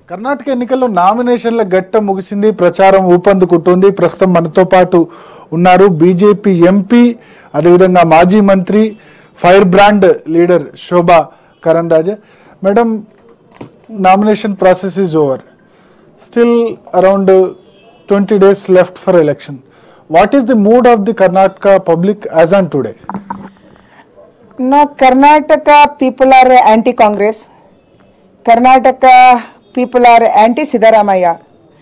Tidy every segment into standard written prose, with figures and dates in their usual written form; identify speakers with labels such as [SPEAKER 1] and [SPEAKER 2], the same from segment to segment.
[SPEAKER 1] కర్ణాటక ఎన్నికల్లో నామినేషన్ల ఘట్ట ముగిసింది, ప్రచారం ఊపందుకుంటుంది. ప్రస్తుతం మనతో పాటు ఉన్నారు బీజేపీ ఎంపీ, అదేవిధంగా మాజీ మంత్రి, fire brand leader Shobha Karandlaje. Madam, nomination process is over. Still around 20 days left for election. What is the mood of the Karnataka public as on today?
[SPEAKER 2] No, Karnataka people are anti-Congress. Karnataka people are anti-Siddaramaiah.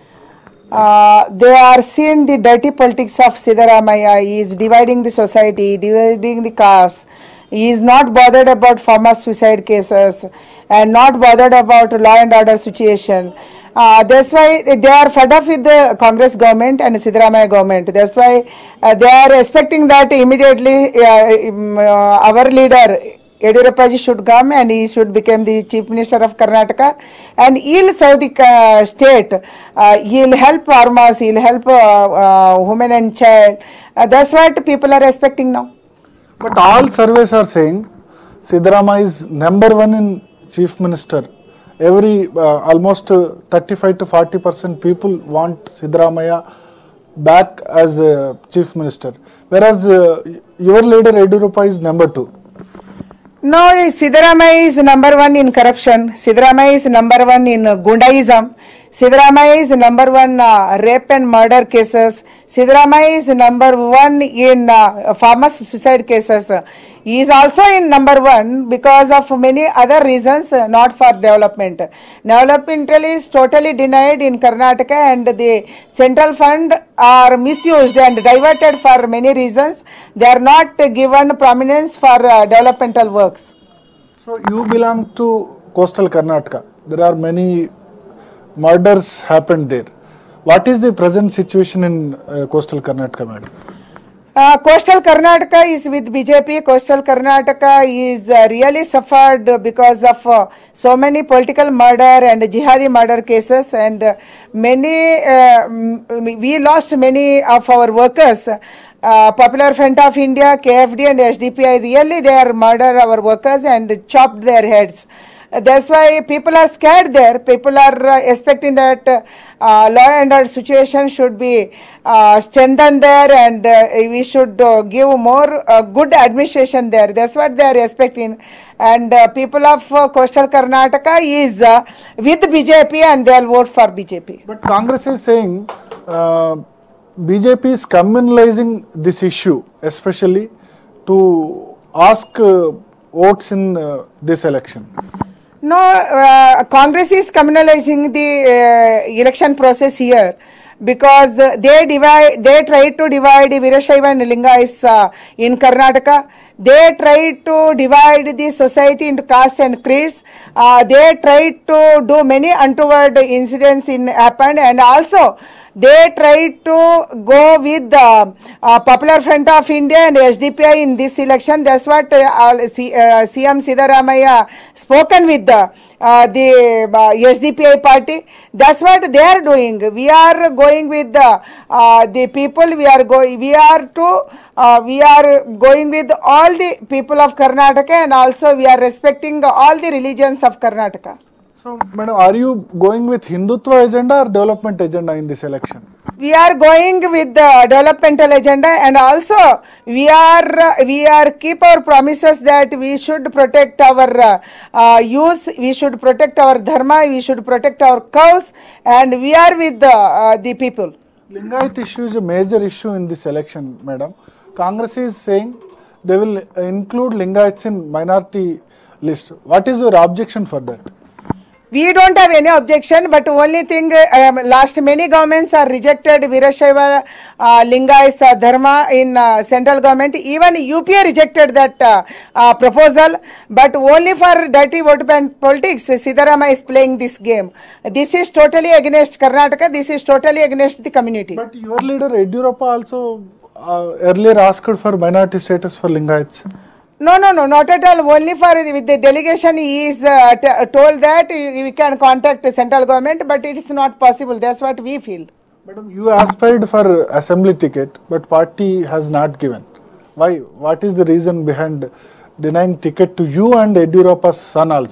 [SPEAKER 2] They are seeing the dirty politics of Siddaramaiah. He is dividing the society, dividing the caste. He is not bothered about former suicide cases and not bothered about law and order situation. That's why they are fed up with the Congress government and Siddaramaiah government. That's why they are expecting that immediately our leader Yediyurappa ji should come and he should become the Chief Minister of Karnataka and he'll serve the state. He'll help farmers, he'll help women and child. That's what people are expecting now.
[SPEAKER 1] But all surveys are saying Siddaramaiah is number one in Chief Minister. Every almost 35 to 40% people want Siddaramaiah back as Chief Minister, whereas your leader Yediyurappa is number two.
[SPEAKER 2] No, Siddaramaiah is number one in corruption. Siddaramaiah is number one in Gundaism. Siddaramaiah is number one rape and murder cases. Siddaramaiah is number one in farmers suicide cases. He is also in number one because of many other reasons, not for development. Development is totally denied in Karnataka and the central fund are misused and diverted for many reasons. They are not given prominence for developmental works.
[SPEAKER 1] So you belong to coastal Karnataka. There are many murders happened there. What is the present situation in coastal Karnataka, madam?
[SPEAKER 2] Coastal Karnataka is with BJP. Coastal Karnataka is really suffered because of so many political murder and jihadi murder cases, and we lost many of our workers. Popular Front of India, KFD and SDPI, really they are murder our workers and chopped their heads. That's why people are scared there. People are expecting that law and order situation should be strengthened there and we should give more good administration there. That's what they are expecting. And people of coastal Karnataka is with BJP and they'll vote for BJP.
[SPEAKER 1] But Congress is saying BJP is communalizing this issue, especially to ask votes in this election.
[SPEAKER 2] No, Congress is communalizing the election process here because they try to divide Veerashaiva and Lingais in Karnataka. They try to divide the society into castes and creeds. They try to do many untoward incidents happened, and also they tried to go with the Popular Front of India and SDPI in this election. That's what CM Siddaramaiah spoken with the SDPI party. That's what they are doing. We are going with the people. We are going with all the people of Karnataka, and also we are respecting all the religions of Karnataka.
[SPEAKER 1] So, madam, are you going with Hindutva agenda or development agenda in this election?
[SPEAKER 2] We are going with the developmental agenda, and also we are keep our promises that we should protect our youth, we should protect our dharma, we should protect our cows, and we are with the people.
[SPEAKER 1] Lingayat issue is a major issue in this election, madam. Congress is saying they will include Lingayats in minority list. What is your objection for that?
[SPEAKER 2] We don't have any objection, but only thing last many governments are rejected Veerashaiva Lingais Dharma in central government. Even UPA rejected that proposal, but only for dirty vote bank politics Siddaramaiah is playing this game. This is totally against Karnataka. This is totally against the community.
[SPEAKER 1] But your leader Yediyurappa also earlier asked for minority status for Lingayats.
[SPEAKER 2] No, not at all. Only for with the delegation, he is told that we can contact the central government, but it is not possible. That's what we feel.
[SPEAKER 1] Madam, you aspired for assembly ticket, but party has not given. Why? What is the reason behind denying ticket to you and Yediyurappa's son also?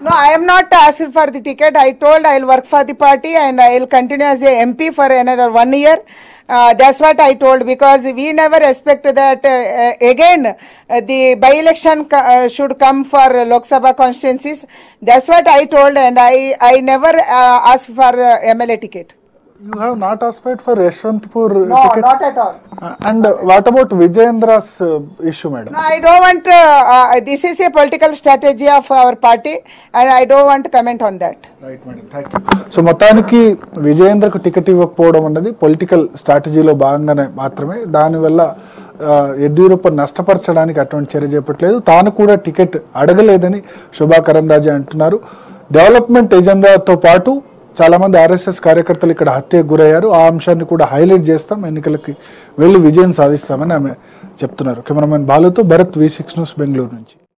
[SPEAKER 2] No, I am not asked for the ticket. I told I will work for the party and I will continue as a MP for another 1 year. That's what I told, because we never expect that again the by-election should come for Lok Sabha constituencies. That's what I told, and I never asked for MLA ticket.
[SPEAKER 1] You have not aspired for Yeshwantpur
[SPEAKER 2] No,
[SPEAKER 1] ticket?
[SPEAKER 2] not at all.
[SPEAKER 1] And what about Vijayendra's issue, madam?
[SPEAKER 2] No, I don't want, this is a political strategy of our party and I don't want to comment on that.
[SPEAKER 1] Right madam, thank you. So మొత్తానికి విజయేంద్రకు ticket ఇవ్వకపోవడం అన్నది political స్ట్రాటజీలో భాగంగానే మాత్రమే. దానివల్ల యడ్యూరప్ప నష్టపరచడానికి అటువంటి చర్య చేపట్టలేదు. తాను కూడా టికెట్ అడగలేదని శోభా కరంద్లాజే అంటున్నారు. డెవలప్మెంట్ ఎజెండాతో పాటు చాలా మంది ఆర్ఎస్ఎస్ కార్యకర్తలు ఇక్కడ హత్యకు గురయ్యారు. ఆ అంశాన్ని కూడా హైలైట్ చేస్తాం, ఎన్నికలకి వెళ్ళి విజయం సాధిస్తామని ఆమె చెప్తున్నారు. కెమెరామెన్ బాలుతో భరత్, V6 న్యూస్, బెంగళూరు నుంచి.